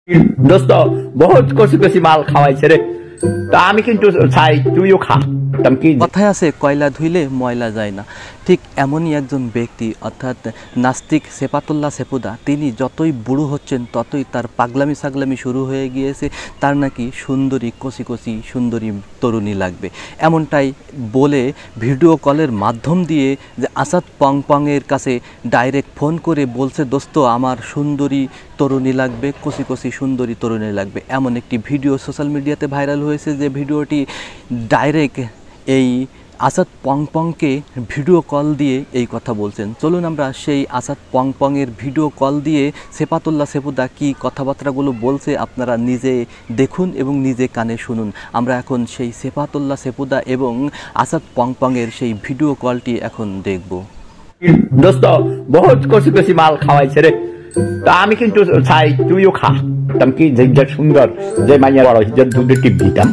দোস্ত বহুত কচি কচি মাল খাওয়াইছে রে, তা আমি কিন্তু চাই তুইও খা। কথায় আছে কয়লা ধুইলে ময়লা যায় না, ঠিক এমনই একজন ব্যক্তি অর্থাৎ নাস্তিক সেফাত উল্লাহ সেফুদা, তিনি যতই বুড়ো হচ্ছেন ততই তার পাগলামি সাগলামি শুরু হয়ে গিয়েছে। তার নাকি সুন্দরী কচি কচি সুন্দরী তরুণী লাগবে, এমনটাই বলে ভিডিও কলের মাধ্যম দিয়ে যে আসাদ পং পংয়ের কাছে ডাইরেক্ট ফোন করে বলছে, দোস্ত আমার সুন্দরী তরুণী লাগবে, কচি কচি সুন্দরী তরুণী লাগবে। এমন একটি ভিডিও সোশ্যাল মিডিয়াতে ভাইরাল হয়েছে, যে ভিডিওটি ডাইরেক্ট এই আসাদ পং পংকে ভিডিও কল দিয়ে এই কথা বলছেন। চলুন আমরা সেই আসাদ পং পংয়ের ভিডিও কল দিয়ে সেফাত উল্লাহ সেফুদা কী কথাবার্তাগুলো বলছে আপনারা নিজে দেখুন এবং নিজে কানে শুনুন। আমরা এখন সেই সেফাত উল্লাহ সেফুদা এবং আসাদ পং পংয়ের সেই ভিডিও কলটি এখন দেখব। দোস্ত বহুত কচি কচি মাল খাওয়াইছে রে, তা আমি কিন্তু চাই তুইও খা। কি যে সুন্দর যে মাইয়া বড় দুধে টিপ দিতাম।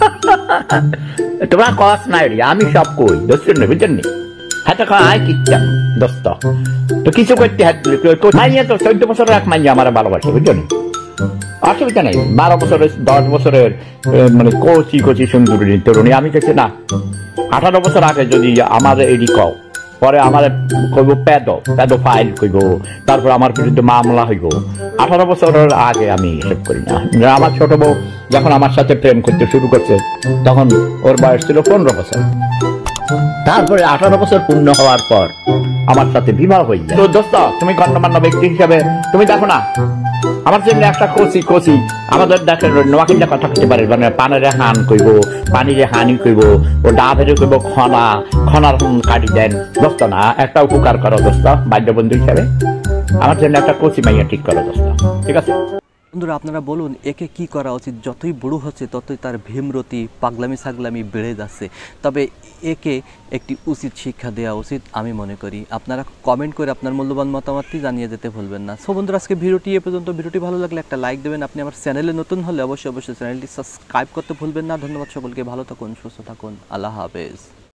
তোমরা কস নাই রে, আমি সব কই দোস্ত বুঝছেন নি, হাতে খাওয়াই কিচ্ছাম দোস্ত। তো কিছু করতে মাইয়া তো 14 বছরের এক মাইয়া আমার ভালোবাসে, বুঝছেন, অসুবিধা নেই। 12 বছরের 10 বছরের মানে কচি কচি সুন্দরী তরুণী আমি কাছে না। 18 বছর আগে যদি আমার এডি কও, পরে আমার কইব পেদো ফাইল কইব, তারপর আমার বিরুদ্ধে মামলা হইব। 18 বছরের আগে আমি এসব করি না। আমার ছোট বউ যখন আমার সাথে প্রেম করতে শুরু করছে তখন ওর বয়স ছিল 15 বছর। তারপরে 18 বছর পূর্ণ হওয়ার পর আমার সাথে বিবাহ হয়ে যায়। তো দোস্ত তুমি গণ্যমান্য ব্যক্তি হিসাবে তুমি দেখো না, আমার জন্য একটা কচি কচি আমাদের দেখেন নোয়াকিল্লা কথা করতে পারে, মানে পানের হান কইব, পানির হানি কইব, ও ডাবের কইব খনার কাটি দেন। দোস্ত না একটা উপকার করো দোস্ত, বাদ্য বন্ধু হিসাবে আমার জন্য একটা কচি মাইয়া ঠিক করো দোস্ত, ঠিক আছে? বন্ধুরা আপনারা বলুন একে কি করা উচিত? যতই বুড়ো হচ্ছে ততই তার ভীমরতি পাগলামি সাগলামি বেড়ে যাচ্ছে, তবে একে একটি উচিত শিক্ষা দেওয়া উচিত আমি মনে করি। আপনারা কমেন্ট করে আপনার মূল্যবান মতামতটি জানিয়ে যেতে ভুলবেন না। সো বন্ধুরা আজকে ভিডিওটি এ পর্যন্ত। ভিডিওটি ভালো লাগলে একটা লাইক দেবেন। আপনি আমার চ্যানেলে নতুন হলে অবশ্যই চ্যানেলটি সাবস্ক্রাইব করতে ভুলবেন না। ধন্যবাদ সকলকে, ভালো থাকুন, সুস্থ থাকুন, আল্লাহ হাফেজ।